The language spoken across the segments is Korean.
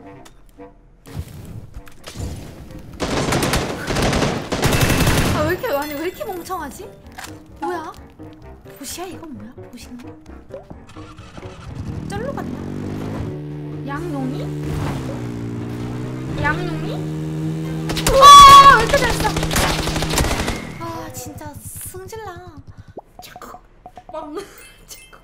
아, 왜 이렇게 멍청하지? 뭐야? 보시야? 이건 뭐야? 보신가? 쩔로 갔나? 양용이? 양용이? 우와! 왜 이렇게 잘 써? 아, 진짜 승질나. 체크 빵. 체크.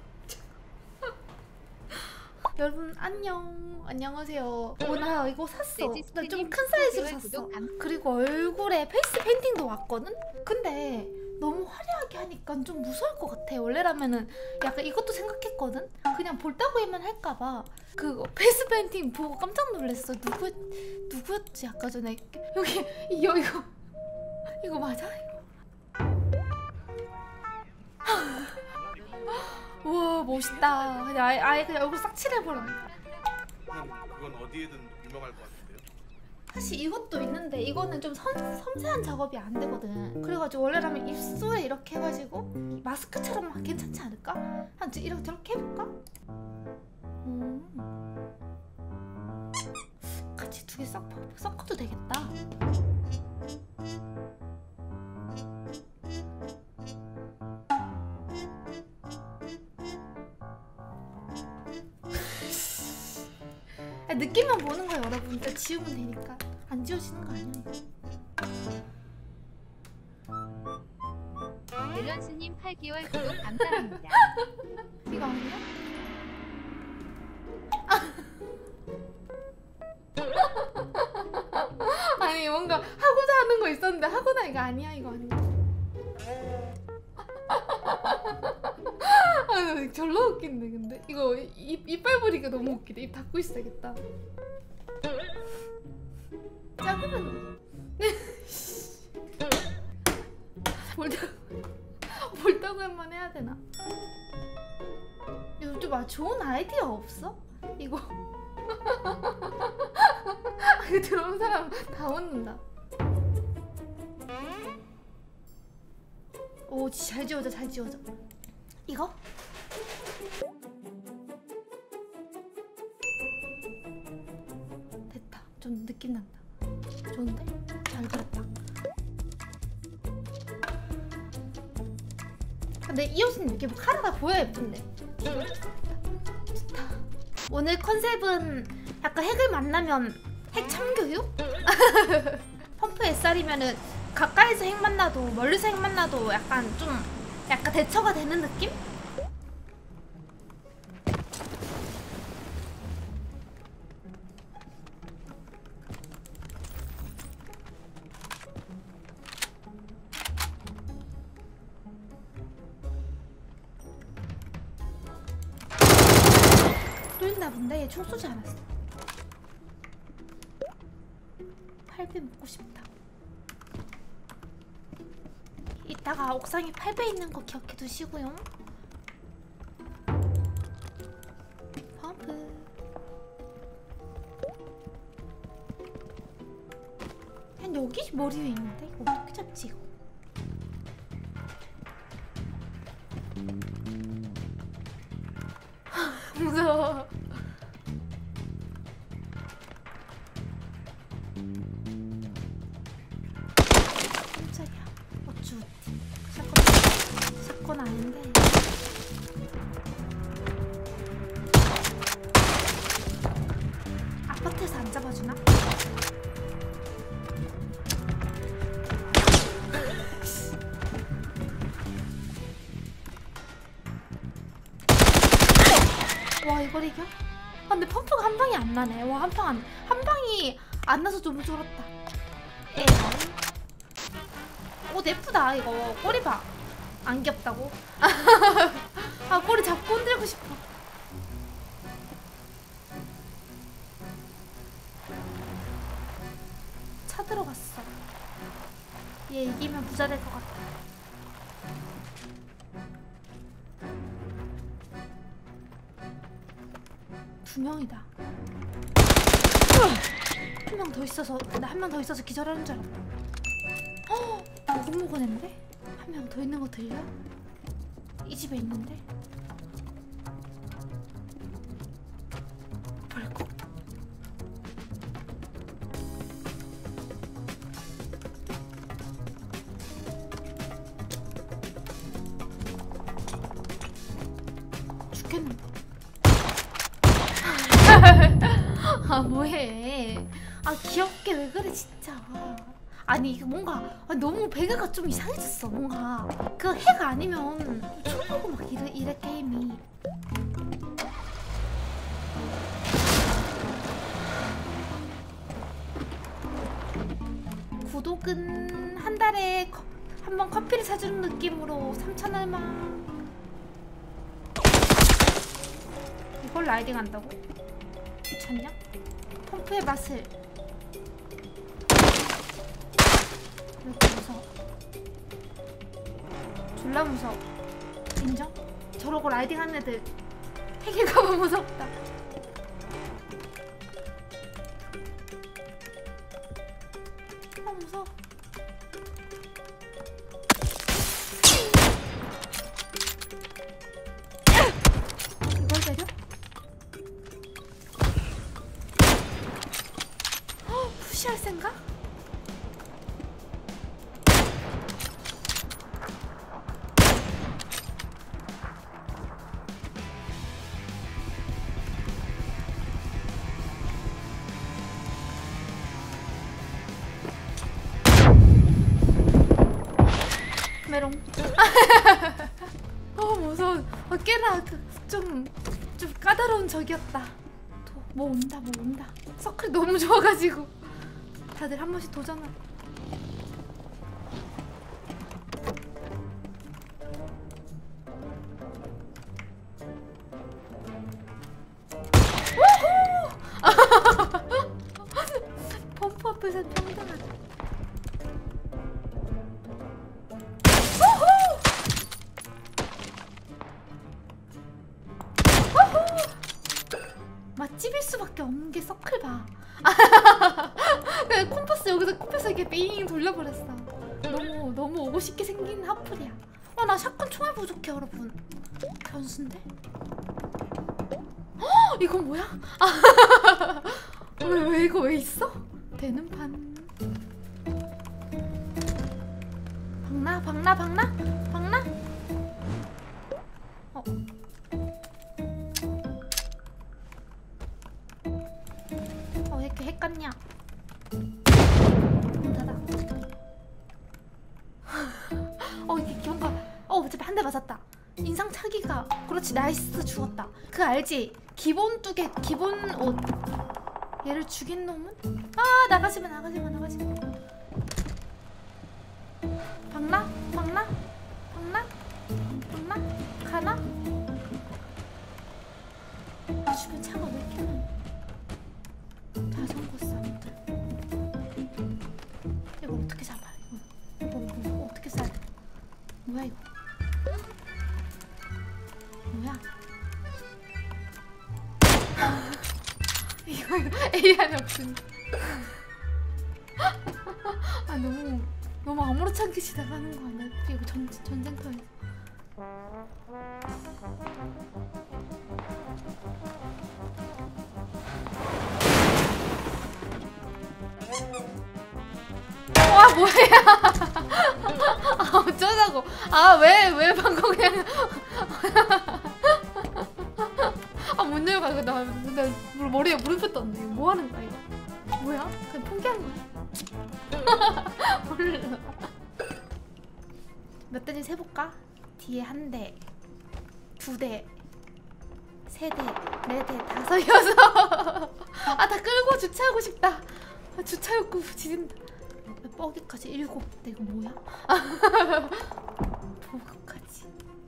여러분 안녕. 안녕하세요. 나 이거 샀어. 나 좀 큰 사이즈로 샀어. 그리고 얼굴에 페이스 페인팅도 왔거든? 근데 너무 화려하게 하니까 좀 무서울 것 같아. 원래라면은 약간 이것도 생각했거든? 그냥 볼따구이만 할까봐. 그거 페이스 페인팅 보고 깜짝 놀랐어. 누구였지? 아까 전에 여기 이거 맞아? 우와 멋있다. 그냥 아예 그냥 얼굴 싹 칠해버렸네. 그건 어디에든 유명할 것 같은데요? 사실 이것도 있는데 이거는 좀 섬세한 작업이 안 되거든. 그래가지고 원래라면 입술에 이렇게 해가지고 마스크처럼 괜찮지 않을까? 한 이렇게 저렇게 해볼까? 같이 두 개 섞어도 되겠다. 느낌만 보는 거야 여러분. 일단 지우면 되니까. 안 지워지는 거 아니야 이거. 밸런스님 8개월 구독 감사합니다. 이거 아니야? 아니 뭔가 하고자 하는 거 있었는데 하고나 이거 아니야. 이거 아니야. 아, 졸라 웃긴데 근데 이거 이빨 부리가 너무 웃기다. 입 닫고 있어야겠다. 작으면 볼따구만 해야 되나? 이거 좀 좋은 아이디어 없어? 이거 이거 들어온 사람 다 웃는다. 오 진짜 잘 지워져 잘 지워져. 이거? 됐다. 좀 느낌 난다. 좋은데? 잘 그렸다. 근데 이 옷은 이렇게 뭐 카라가 보여 예쁜데. 좋다. 오늘 컨셉은 약간 핵을 만나면 핵 참교육? 펌프 SR이면은 가까이서 핵 만나도 멀리서 핵 만나도 약간 좀 약간 대처가 되는 느낌? 또 있나 본데? 얘 총 쏘지 않았어. 8배 먹고 싶다. 이따가 옥상에 8배 있는 거 기억해 두시고요. 펌프. 그냥 여기 머리 위에 있는데? 이거 어떻게 잡지 이거? 무서워. 깜짝이야. 어쭈. 사건 아닌데. 아파트에서 안 잡아주나? 와 이걸 이겨? 아 근데 펌프가 한 방이 안 나네. 와 한 방이 안 나서 좀 쫄았다. 에. 옷 예쁘다 이거. 꼬리 봐. 안 귀엽다고? 아 꼬리 잡고 흔들고 싶어. 차 들어갔어. 얘 이기면 부자 될 것 같아. 두 명이다. 한 명 더 있어서 나 한 명 더 있어서 기절하는 줄 알았다. 모근모근했는데? 한 명 더 있는 거 들려? 이 집에 있는데? 벌컥? 걔는 아 뭐해. 아 귀엽게 왜 그래 진짜. 아니 이게 뭔가 너무 배그가 좀 이상해졌어. 뭔가 그 해가 아니면 초보고 막 이래 게임이. 구독은 한 달에 한 번 커피를 사주는 느낌으로 3,000원만. 이걸 라이딩 한다고? 미쳤냐? 펌프의 맛을. 왜 이렇게 무서워? 졸라 무서워. 인정? 저러고 라이딩 하는 애들 핵일까봐 무섭다. 아 무서워. 이걸 때려? 푸시할 생각? 메롱. 무서워. 꽤나 좀 까다로운 적이었다. 뭐 온다. 서클이 너무 좋아가지고 다들 한 번씩 도전하고. 펌프 앞에서 평등하다. 맛집일 수밖에 없는 게 서클 봐. 콤파스 여기서 콤파스 이렇게 삥 돌려버렸어. 너무 오고 싶게 생긴 하플이야. 나 샷건 총알 부족해 여러분. 변수인데? 이건 뭐야? 왜 이거 왜 있어? 되는 판. 박나? 왜 이렇게 헷갈냐? 닫아. 이게 뭔가 어차피 한 대 맞았다. 인상 차기가. 그렇지, 나이스. 죽었다. 그거 알지? 기본 뚜개, 기본 옷. 얘를 죽인 놈은? 나가지마. 박나? 가나? 주변 차가 왜 이렇게 많아? 자전거 싸움들. 이거 어떻게 잡아? 이거 어떻게 쏴야 돼? 뭐야 이거? 뭐야? 이거 AR이 없으니. 너무 아무렇지 않게 지나가는 거 아니야? 이거 전쟁터에서. 와 뭐야? 어쩌자고? 왜 방금 그냥 못 열고 이거 나 머리에 물음표 떴네. 뭐 하는 거야 이거? 뭐야? 그냥 포기한 거야? 몰라. 몇 대인지 세볼까? 뒤에 한 대, 두 대, 세 대, 네 대, 다섯, 여섯. 다 끌고 주차하고 싶다. 주차 욕구 지린다. 뻐기까지 7. 근데 이거 뭐야? 보급까지.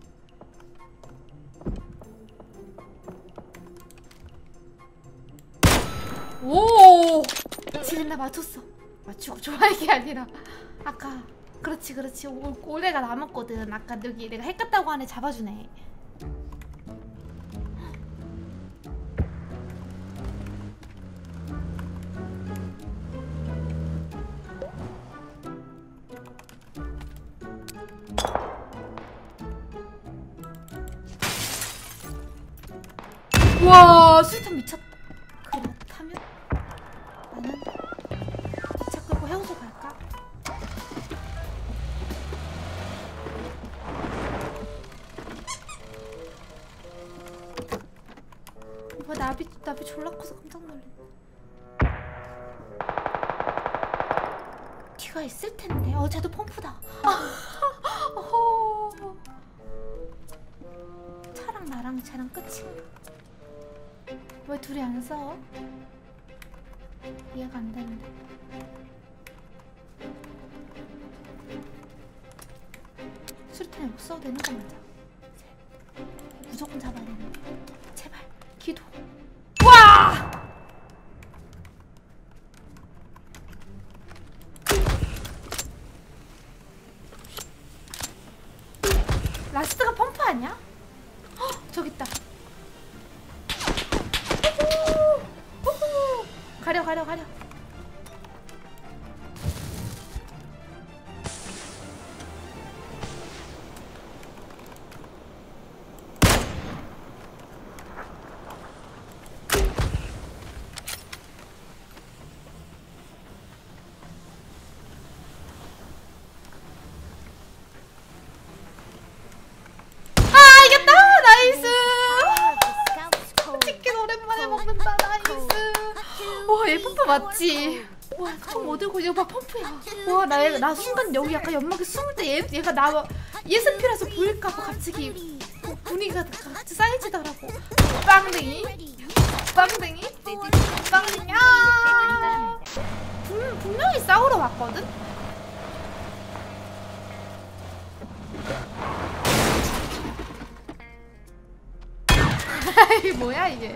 오! 지린다. 맞췄어. 맞추고 좋아할 게 아니라 아까 그렇지 올해가 남았거든. 아까 여기 내가 헷갔다고 하네. 잡아주네. 와 수류탄 미쳤다. 그렇다면 나는 차 끌고 해우소 갈까? 귀 졸라 커서 깜짝 놀랐네. 뒤가 있을 텐데. 쟤도 펌프다. 차랑 나랑 쟤랑 끝인가? 왜 둘이 안 싸워? 이해가 안 되는데. 수류탄이 없어도 되는 거 맞아. 무조건 잡아야 되는데. 제발 기도. 와! 라스트가 펌프 아니야? 헉, 저기 있다. 호호! 가려. 치킨 오랜만에 먹는다. 나이스. 와, 얘 펌프 맞지? 와, 총 어디고 이거 봐, 펌프야. 와, 나 순간 여기 약간 연막에 숨을 때 얘가 나 예습이라서 보일까봐 갑자기 분위기가 같이 쌓여지더라고. 빵댕이. 아! 분명히 싸우러 왔거든? 뭐야 이게?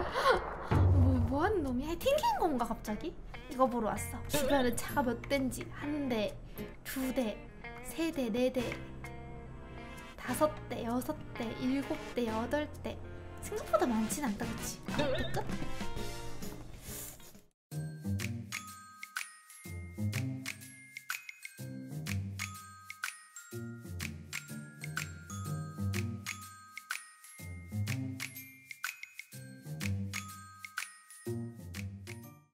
뭐 하는 놈이야? 튕긴 건가 갑자기? 이거 보러 왔어. 주변에 차가 몇 대인지. 한 대, 두 대, 세 대, 네 대, 다섯 대, 여섯 대, 일곱 대, 여덟 대. 생각보다 많진 않다, 그치? 끝?